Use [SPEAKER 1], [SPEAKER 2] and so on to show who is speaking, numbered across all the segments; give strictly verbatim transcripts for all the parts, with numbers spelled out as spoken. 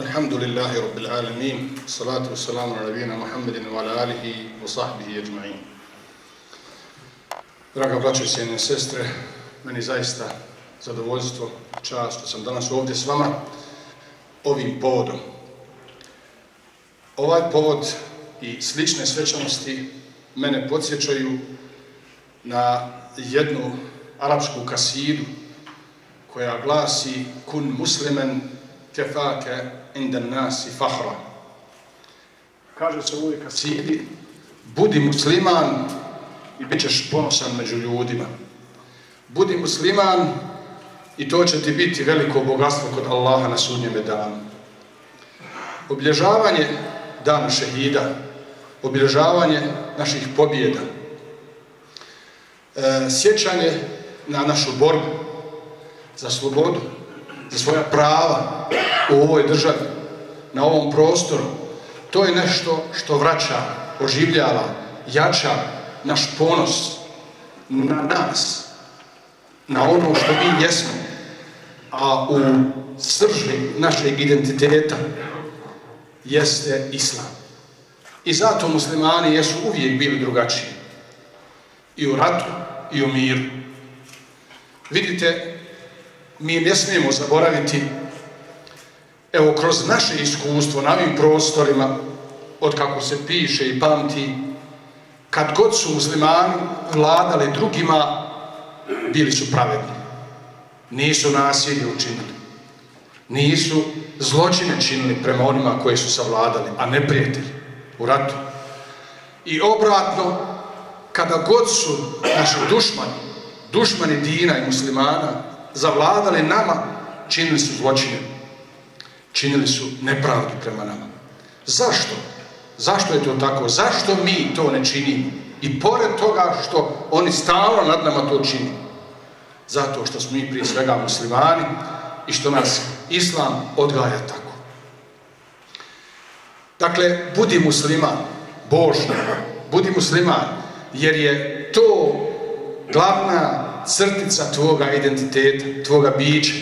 [SPEAKER 1] Alhamdulillahi Rabbil Alamin, salatu wassalamu ala nabiyina Muhammedin wa ala alihi wa sahbihi ajma'in. Draga braćo i cijene sestre, meni zaista zadovoljstvo, čast što sam danas ovdje s vama ovim povodom. Ovaj povod i slične svečanosti mene podsjećaju na jednu arapsku kasidu koja glasi kun muslimen kefake indan nasi fahra. Kaže se u ovoj kasidi, budi musliman i bit ćeš ponosan među ljudima. Budi musliman i to će ti biti veliko bogatstvo kod Allaha na sudnjeme danu. Obilježavanje dana šehida, obilježavanje naših pobjeda, e, sjećanje na našu borbu za slobodu, za svoja prava u ovoj državi, na ovom prostoru, to je nešto što vraća, oživljava, jača naš ponos na nas, na ono što mi jesmo, a u srži našeg identiteta jeste islam. I zato muslimani jesu uvijek bili drugačiji. I u ratu, i u miru. Vidite, mi ne smijemo zaboraviti, evo, kroz naše iskustvo na ovim prostorima, od kako se piše i pamti, kad god su muslimani vladali drugima, bili su pravedni. Nisu nasilje učinili. Nisu zločine činili prema onima koji su savladali, a neprijatelji u ratu. I obratno, kada god su naši dušmani, dušmani dina i muslimana, zavladali nama, činili su zločine. Činili su nepravdu prema nama. Zašto? Zašto je to tako? Zašto mi to ne činimo? I pored toga što oni stalno nad nama to čini. Zato što smo mi prije svega muslimani i što nas islam odgaja tako. Dakle, budi musliman, Božji, budi musliman, jer je to glavna crtica tvoga identiteta, tvoga bića.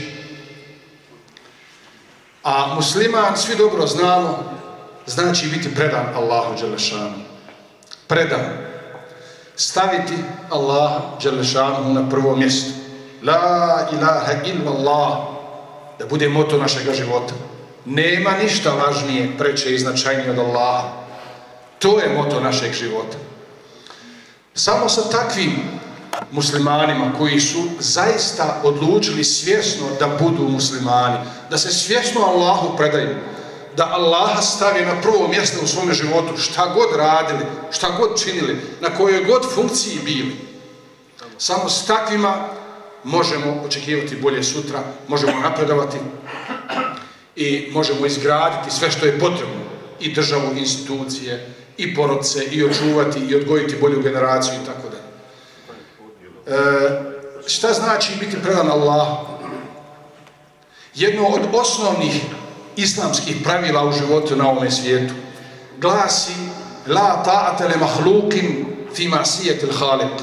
[SPEAKER 1] A musliman, svi dobro znamo, znači biti predan Allahu dželešanu. Predan. Staviti Allaha dželešanu na prvo mjesto. La ilaha illallah. Da bude moto našega života. Nema ništa važnije, preče i značajnije od Allaha. To je moto našeg života. Samo sa takvim muslimanima koji su zaista odlučili svjesno da budu muslimani, da se svjesno Allahu predaju, da Allaha stavi na prvo mjesto u svome životu, šta god radili, šta god činili, na kojoj god funkciji bili. Samo s takvima možemo očekivati bolje sutra, možemo napredovati i možemo izgraditi sve što je potrebno, i državu, i institucije, i porodice, i očuvati i odgojiti bolju generaciju i tako dalje. E, šta znači biti predan Allahu? Jedno od osnovnih islamskih pravila u životu na ovome svijetu glasi la ta'ate li mahlukin fi ma'sijetil haliq.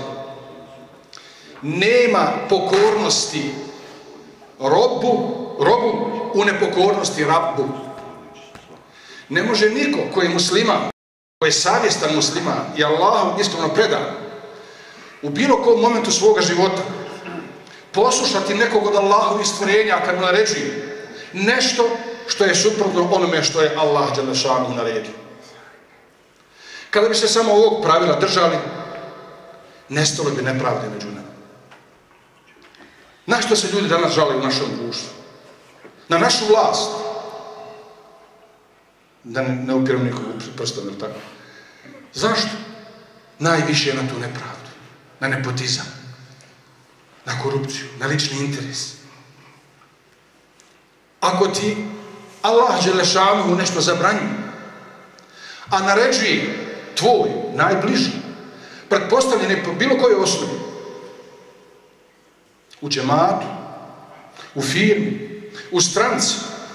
[SPEAKER 1] Nema pokornosti robu, robu u nepokornosti Rabbu. Ne može niko koji je musliman, koji je savjestan musliman i Allahu iskreno predan, u bilo kom momentu svoga života poslušati nekog od Allahovih stvorenja kad mu naređuje nešto što je suprotno onome što je Allah dželešanu naredio. Kada bi se samo ovog pravila držali, nestalo bi nepravde među nama. Na što se ljudi danas žale u našem društvu? Na našu vlast. Da ne, ne upiramo nikog prstom, ili tako? Zašto? Najviše na tu nepravdu, na nepotizam, na korupciju, na lični interes. Ako ti Allah dželešanu nešto zabranjuje, a naređuje tvoj, najbliži, pretpostavljeni po bilo kojoj osnovi, u džematu, u firmi, u stranci,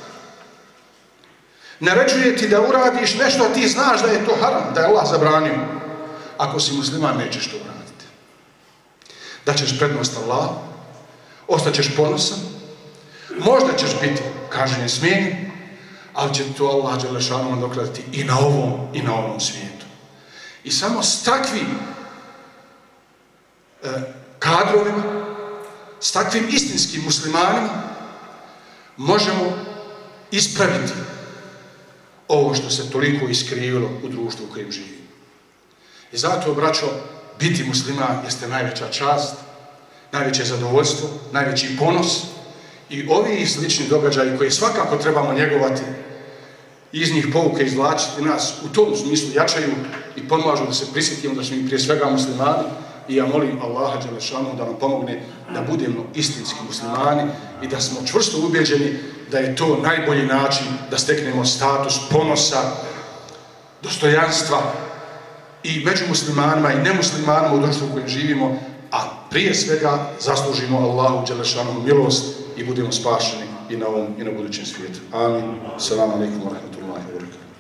[SPEAKER 1] naređuje ti da uradiš nešto, a ti znaš da je to haram, da je Allah zabranio. Ako si musliman, nećeš to uraditi. Da ćeš prednost Allah, ostaćeš ponosan, možda ćeš biti kažnjen, smijenjen, ali će to Allah dželešanu nadoknaditi i na ovom i na ovom svijetu. I samo s takvim e, kadrovima, s takvim istinskim muslimanima možemo ispraviti ovo što se toliko iskrivilo u društvu u kojem živimo. I zato, braćo, biti musliman jeste najveća čast, najveće zadovoljstvo, najveći ponos i ovi slični događaji koje svakako trebamo njegovati i iz njih pouke izvlačiti nas u tom smislu jačaju i pomažu da se prisjetimo da smo mi prije svega muslimani i ja molim Allaha dželešanu da nam pomogne da budemo istinski muslimani i da smo čvrsto ubeđeni da je to najbolji način da steknemo status ponosa, dostojanstva i među muslimanima i nemuslimanima u društvu u kojem živimo, a prije svega zaslužimo Allahu dželešanu milost i budemo spašeni i na ovom i na budućem svijetu. Amin. Assalamu alaikum wa rahmatullahi wa barakatuh.